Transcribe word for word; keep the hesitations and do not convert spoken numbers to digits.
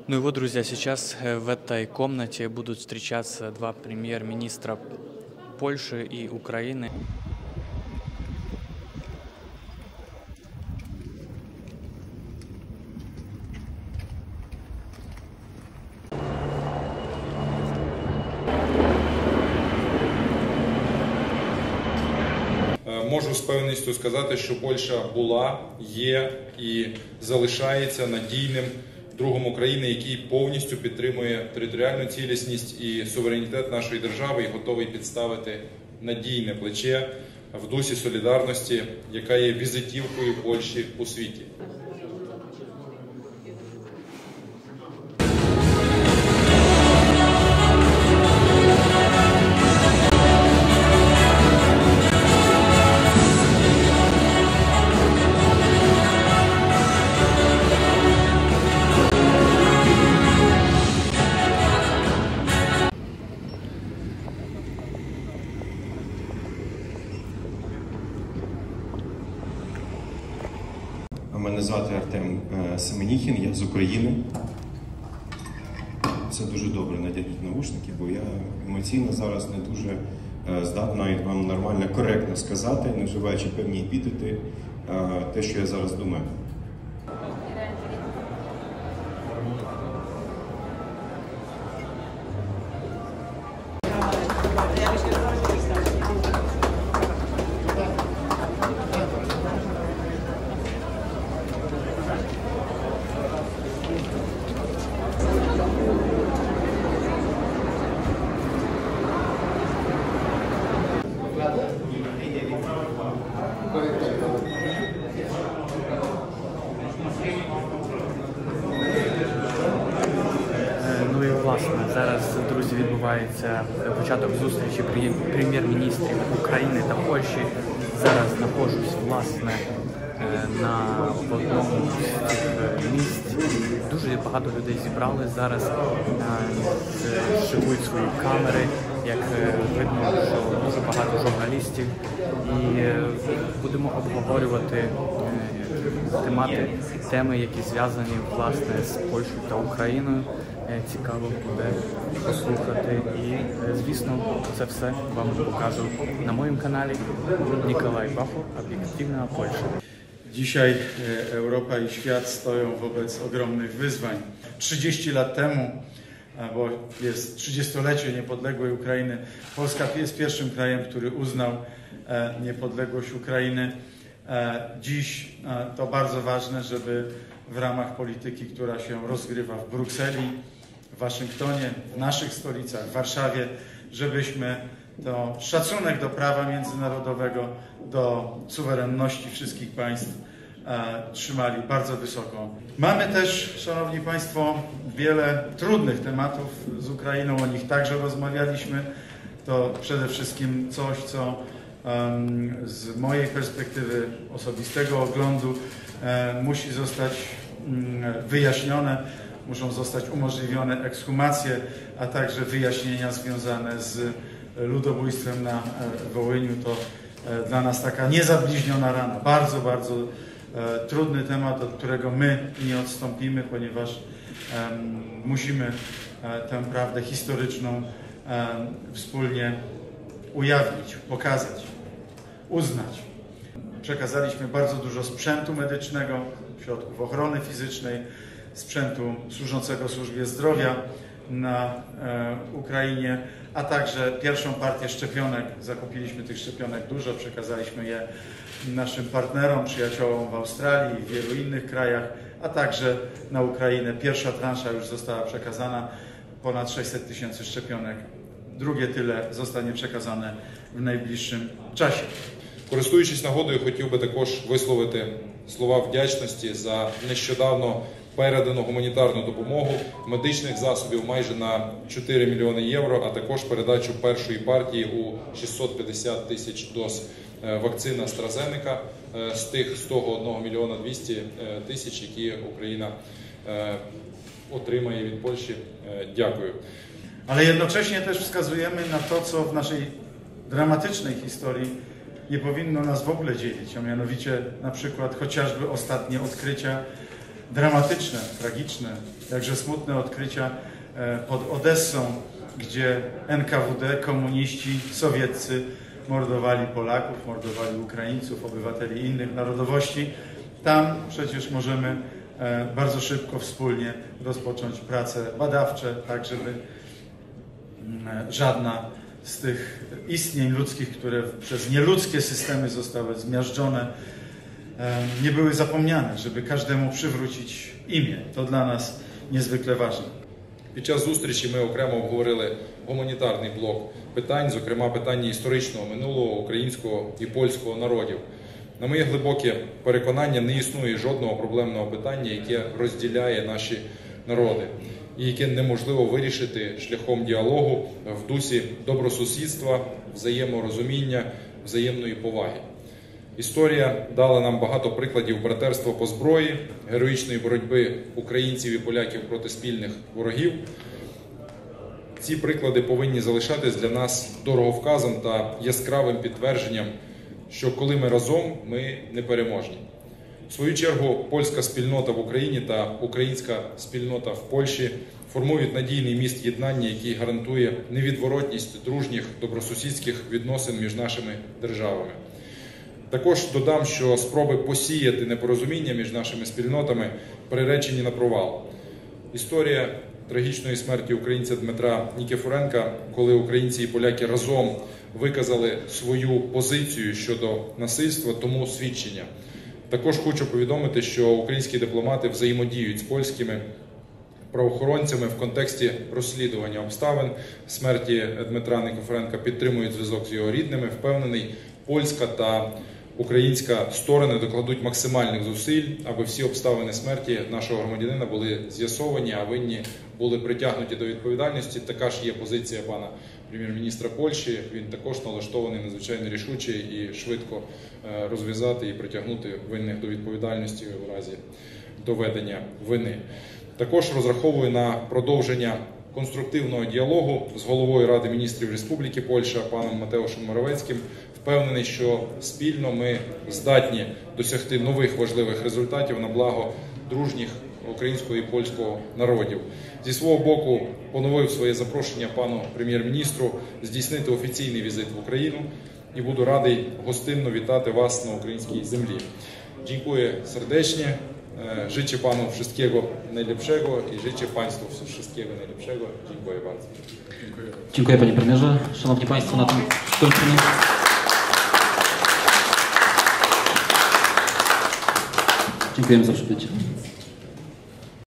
Ну и вот, друзья, сейчас в этой комнате будут встречаться два премьер-министра Польши и Украины. Можу з певністю сказати, що Польща була, є і залишається надійним другом України, який повністю підтримує територіальну цілісність і суверенітет нашої держави і готовий підставити надійне плече в дусі солідарності, яка є візитівкою Польщі у світі. Мене звати Артем Семеніхін, я з України. Це дуже добре, надягніть навушники, бо я емоційно зараз не дуже здатна вам нормально, коректно сказати, не вживаючи певні епітети, те, що я зараз думаю. Ну і власне зараз, друзі, відбувається початок зустрічі прем'єр-міністрів України та Польщі. Зараз знаходжусь власне на одному з цих місць. Дуже багато людей зібрали зараз, шикують свої камери, як видно, що дуже багато журналістів, і будемо обговорювати темати, теми, які зв'язані власне з Польщею та Україною. Цікаво буде послухати і, звісно, це все вам покажу на moim kanale. Nikolaj Bacho, Obiektywna Polska. Dzisiaj Europa i świat stoją wobec ogromnych wyzwań. trzydzieści lat temu, bo jest trzydziestolecie niepodległej Ukrainy, Polska jest pierwszym krajem, który uznał niepodległość Ukrainy. Dziś to bardzo ważne, żeby w ramach polityki, która się rozgrywa w Brukseli, w Waszyngtonie, w naszych stolicach, w Warszawie, żebyśmy to szacunek do prawa międzynarodowego, do suwerenności wszystkich państw e, trzymali bardzo wysoko. Mamy też, Szanowni Państwo, wiele trudnych tematów z Ukrainą, o nich także rozmawialiśmy. To przede wszystkim coś, co um, z mojej perspektywy osobistego oglądu e, musi zostać um, wyjaśnione. Muszą zostać umożliwione ekshumacje, a także wyjaśnienia związane z ludobójstwem na Wołyniu. To dla nas taka niezabliźniona rana. Bardzo, bardzo trudny temat, od którego my nie odstąpimy, ponieważ um, musimy tę prawdę historyczną um, wspólnie ujawnić, pokazać, uznać. Przekazaliśmy bardzo dużo sprzętu medycznego, środków ochrony fizycznej, sprzętu służącego służbie zdrowia na e, Ukrainie, a także pierwszą partię szczepionek. Zakupiliśmy tych szczepionek dużo, przekazaliśmy je naszym partnerom, przyjaciołom w Australii i w wielu innych krajach, a także na Ukrainę. Pierwsza transza już została przekazana, ponad sześćset tysięcy szczepionek. Drugie tyle zostanie przekazane w najbliższym czasie. Користуючись нагодою, хотів би також висловити слова вдячності за нещодавно передану гуманітарну допомогу, медичних засобів майже на чотири мільйони євро, а також передачу першої партії у шістсот п'ятдесят тисяч доз вакцини AstraZeneca з тих сто один мільйона двісті тисяч, які Україна отримає від Польщі. Дякую. Ale jednocześnie też wskazujemy na to, co w naszej dramatycznej historii nie powinno nas w ogóle dzielić, a mianowicie na przykład chociażby ostatnie odkrycia dramatyczne, tragiczne, jakże smutne odkrycia pod Odessą, gdzie N K W D, komuniści sowieccy mordowali Polaków, mordowali Ukraińców, obywateli innych narodowości. Tam przecież możemy bardzo szybko wspólnie rozpocząć prace badawcze, tak żeby żadna z tych istnień ludzkich, które przez nieludzkie systemy zostały zmiażdżone, nie były zapomniane, żeby każdemu przywrócić imię. To dla nas niezwykle ważne. Під час зустрічі ми окремо обговорили гуманітарний блок питань, зокрема питання історичного минулого українського і польського народів. На моє глибоке переконання, не існує жодного проблемного питання, яке розділяє наші народи, і яке неможливо вирішити шляхом діалогу в дусі добросусідства, взаєморозуміння, взаємної поваги. Історія дала нам багато прикладів братерства по зброї, героїчної боротьби українців і поляків проти спільних ворогів. Ці приклади повинні залишатись для нас дороговказом та яскравим підтвердженням, що коли ми разом, ми непереможні. В свою чергу, польська спільнота в Україні та українська спільнота в Польщі формують надійний міст єднання, який гарантує невідворотність дружніх, добросусідських відносин між нашими державами. Також додам, що спроби посіяти непорозуміння між нашими спільнотами приречені на провал. Історія трагічної смерті українця Дмитра Нікіфоренка, коли українці і поляки разом виказали свою позицію щодо насильства, тому свідчення. Також хочу повідомити, що українські дипломати взаємодіють з польськими правоохоронцями в контексті розслідування обставин смерті Дмитра Нікіфоренка, підтримують зв'язок з його рідними. Впевнений, польська та українська сторони докладуть максимальних зусиль, аби всі обставини смерті нашого громадянина були з'ясовані, а винні були притягнуті до відповідальності. Така ж є позиція пана прем'єр-міністра Польщі. Він також налаштований надзвичайно рішуче і швидко розв'язати і притягнути винних до відповідальності в разі доведення вини. Також розраховую на продовження конструктивного діалогу з головою Ради міністрів Республіки Польща паном Матеушем Моровецьким. Впевнений, що спільно ми здатні досягти нових важливих результатів на благо дружніх українського і польського народів. Зі свого боку поновив своє запрошення пану прем'єр-міністру здійснити офіційний візит в Україну і буду радий гостинно вітати вас на українській землі. Dziękuję serdecznie. Życzę panu wszystkiego najlepszego i życzę państwu wszystkiego najlepszego. Dziękuję bardzo. Dziękuję. Dziękuję panie premierze. Szanowni państwo, na tym skończymy. Dziękujemy za przybycie.